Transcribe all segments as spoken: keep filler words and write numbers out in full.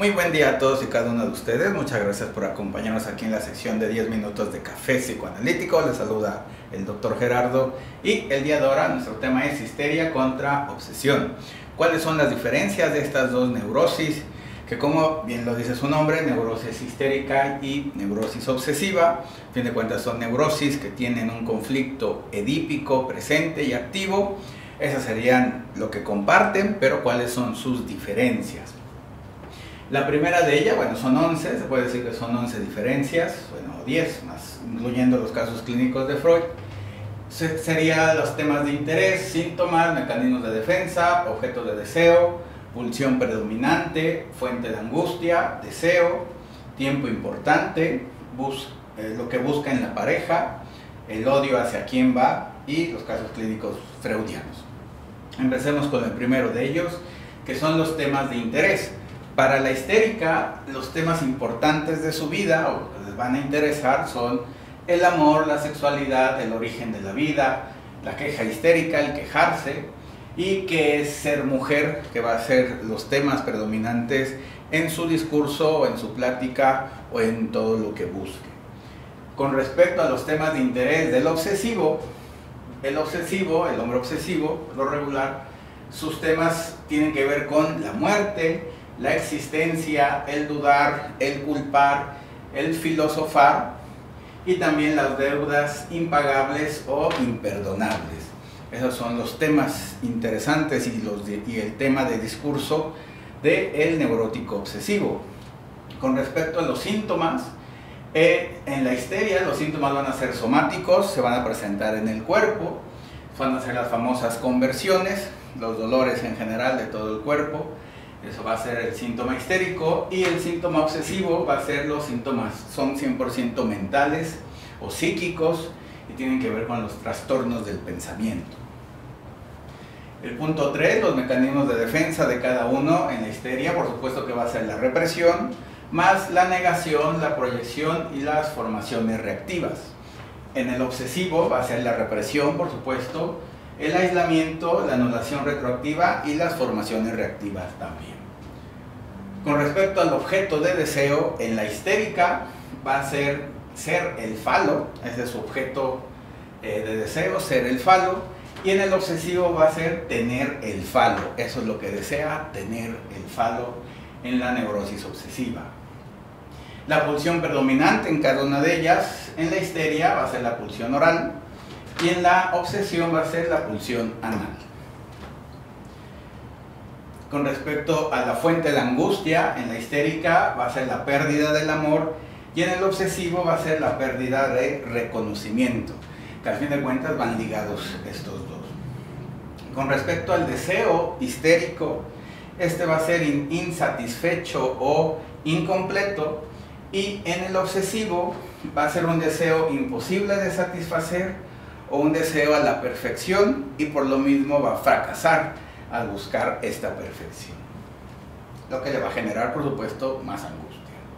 Muy buen día a todos y cada uno de ustedes. Muchas gracias por acompañarnos aquí en la sección de diez minutos de café psicoanalítico. Les saluda el doctor Gerardo y el día de ahora nuestro tema es histeria contra obsesión. ¿Cuáles son las diferencias de estas dos neurosis? Que como bien lo dice su nombre, neurosis histérica y neurosis obsesiva. A fin de cuentas son neurosis que tienen un conflicto edípico presente y activo. Esas serían lo que comparten, pero ¿cuáles son sus diferencias? La primera de ellas, bueno, son once, se puede decir que son once diferencias, bueno, diez más, incluyendo los casos clínicos de Freud. Se, serían los temas de interés, síntomas, mecanismos de defensa, objeto de deseo, pulsión predominante, fuente de angustia, deseo, tiempo importante, bus, eh, lo que busca en la pareja, el odio hacia quién va y los casos clínicos freudianos. Empecemos con el primero de ellos, que son los temas de interés. Para la histérica, los temas importantes de su vida o que les van a interesar son el amor, la sexualidad, el origen de la vida, la queja histérica, el quejarse, y que es ser mujer, que va a ser los temas predominantes en su discurso, en su plática o en todo lo que busque. Con respecto a los temas de interés del obsesivo, el obsesivo, el hombre obsesivo, por lo regular, sus temas tienen que ver con la muerte, la existencia, el dudar, el culpar, el filosofar y también las deudas impagables o imperdonables. Esos son los temas interesantes y, los de, y el tema de discurso del neurótico obsesivo. Con respecto a los síntomas, eh, en la histeria los síntomas van a ser somáticos, se van a presentar en el cuerpo, van a ser las famosas conversiones, los dolores en general de todo el cuerpo. Eso va a ser el síntoma histérico, y el síntoma obsesivo va a ser los síntomas, son cien por ciento mentales o psíquicos y tienen que ver con los trastornos del pensamiento. El punto tres, los mecanismos de defensa de cada uno en la histeria, por supuesto que va a ser la represión, más la negación, la proyección y las formaciones reactivas. En el obsesivo va a ser la represión, por supuesto, el aislamiento, la anulación retroactiva y las formaciones reactivas también. Con respecto al objeto de deseo, en la histérica va a ser ser el falo, ese es su objeto eh, de deseo, ser el falo, y en el obsesivo va a ser tener el falo, eso es lo que desea, tener el falo en la neurosis obsesiva. La pulsión predominante en cada una de ellas, en la histeria va a ser la pulsión oral, y en la obsesión va a ser la pulsión anal. Con respecto a la fuente de la angustia, en la histérica va a ser la pérdida del amor y en el obsesivo va a ser la pérdida de reconocimiento, que al fin de cuentas van ligados estos dos. Con respecto al deseo histérico, este va a ser insatisfecho o incompleto, y en el obsesivo va a ser un deseo imposible de satisfacer o un deseo a la perfección, y por lo mismo va a fracasar al buscar esta perfección, lo que le va a generar, por supuesto, más angustia.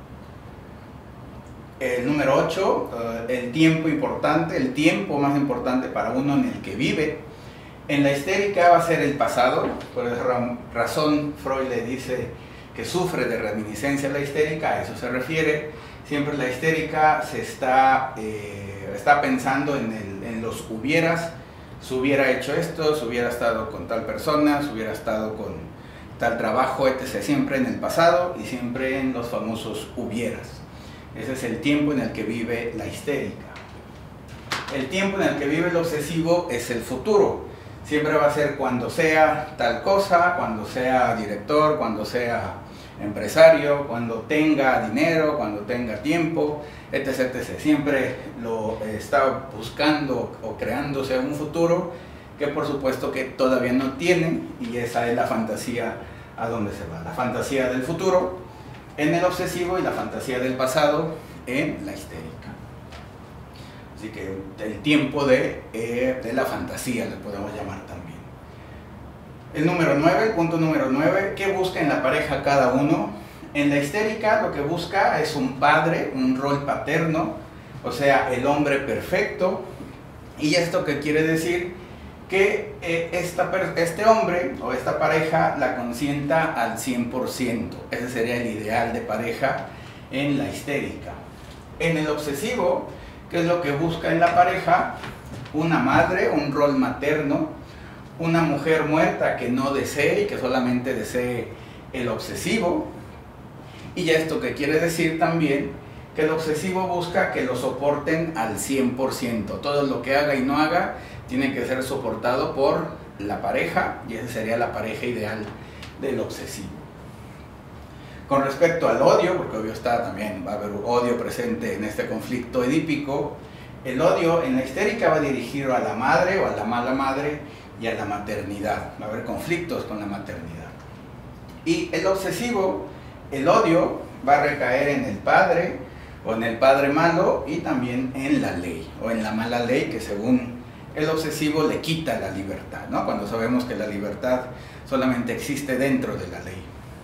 El número ocho, el tiempo importante, el tiempo más importante para uno en el que vive. En la histérica va a ser el pasado, por esa razón Freud le dice que sufre de reminiscencia la histérica, a eso se refiere. Siempre la histérica se está, eh, está pensando en, el, en los hubieras, si hubiera hecho esto, si hubiera estado con tal persona, si hubiera estado con tal trabajo, etcétera. Siempre en el pasado y siempre en los famosos hubieras. Ese es el tiempo en el que vive la histérica. El tiempo en el que vive el obsesivo es el futuro. Siempre va a ser cuando sea tal cosa, cuando sea director, cuando sea empresario, cuando tenga dinero, cuando tenga tiempo, etcétera, etcétera. Siempre lo está buscando o creándose un futuro que por supuesto que todavía no tiene, y esa es la fantasía a donde se va. La fantasía del futuro en el obsesivo y la fantasía del pasado en la histérica. Así que el tiempo de, eh, de la fantasía le podemos llamar también. El número nueve, el punto número nueve, ¿qué busca en la pareja cada uno? En la histérica lo que busca es un padre, un rol paterno, o sea, el hombre perfecto. ¿Y esto qué quiere decir? Que que eh, esta, este hombre o esta pareja la consienta al cien por ciento. Ese sería el ideal de pareja en la histérica. En el obsesivo, ¿qué es lo que busca en la pareja? Una madre, un rol materno, una mujer muerta que no desee y que solamente desee el obsesivo. Y ya esto que quiere decir también que el obsesivo busca que lo soporten al cien por ciento. Todo lo que haga y no haga tiene que ser soportado por la pareja, y esa sería la pareja ideal del obsesivo. Con respecto al odio, porque obvio está también, va a haber odio presente en este conflicto edípico, el odio en la histérica va dirigido a la madre o a la mala madre y a la maternidad. Va a haber conflictos con la maternidad. Y el obsesivo, el odio va a recaer en el padre o en el padre malo y también en la ley o en la mala ley, que según el obsesivo le quita la libertad, ¿no? Cuando sabemos que la libertad solamente existe dentro de la ley.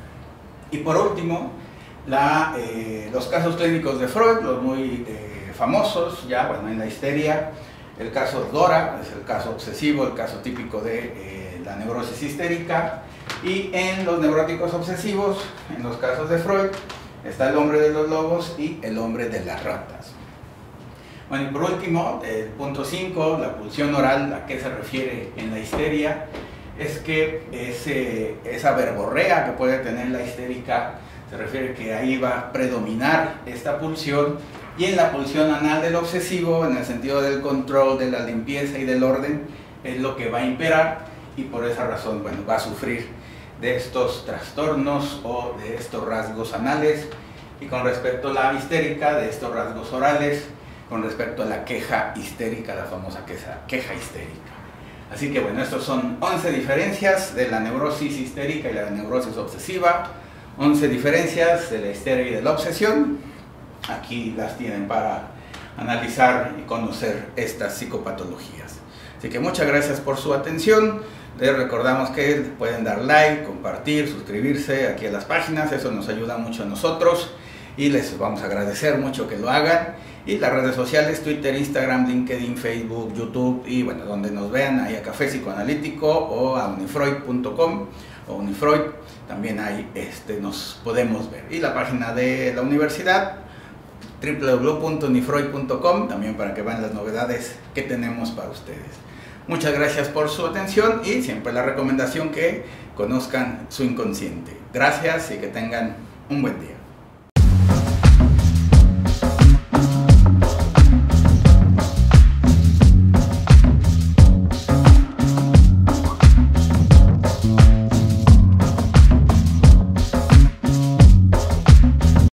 Y por último, la, eh, los casos clínicos de Freud, los muy eh, famosos, ya bueno, en la histeria, el caso Dora, es el caso obsesivo, el caso típico de eh, la neurosis histérica, y en los neuróticos obsesivos, en los casos de Freud, está el hombre de los lobos y el hombre de las ratas. Bueno, y por último, el punto cinco, la pulsión oral, ¿a qué se refiere en la histeria? Es que ese, esa verborrea que puede tener la histérica, se refiere que ahí va a predominar esta pulsión, y en la pulsión anal del obsesivo, en el sentido del control, de la limpieza y del orden, es lo que va a imperar, y por esa razón, bueno, va a sufrir de estos trastornos o de estos rasgos anales. Y con respecto a la histérica, de estos rasgos orales, con respecto a la queja histérica, la famosa queja, queja histérica. Así que bueno, estos son once diferencias de la neurosis histérica y la neurosis obsesiva, once diferencias de la histeria y de la obsesión. Aquí las tienen para analizar y conocer estas psicopatologías. Así que muchas gracias por su atención. Les recordamos que pueden dar like, compartir, suscribirse aquí a las páginas, eso nos ayuda mucho a nosotros y les vamos a agradecer mucho que lo hagan. Y las redes sociales, Twitter, Instagram, LinkedIn, Facebook, YouTube, y bueno, donde nos vean, ahí a Café Psicoanalítico o a unifreud punto com o Unifreud, también ahí este, nos podemos ver. Y la página de la universidad, doble u doble u doble u punto unifreud punto com, también para que vean las novedades que tenemos para ustedes. Muchas gracias por su atención y siempre la recomendación que conozcan su inconsciente. Gracias y que tengan un buen día.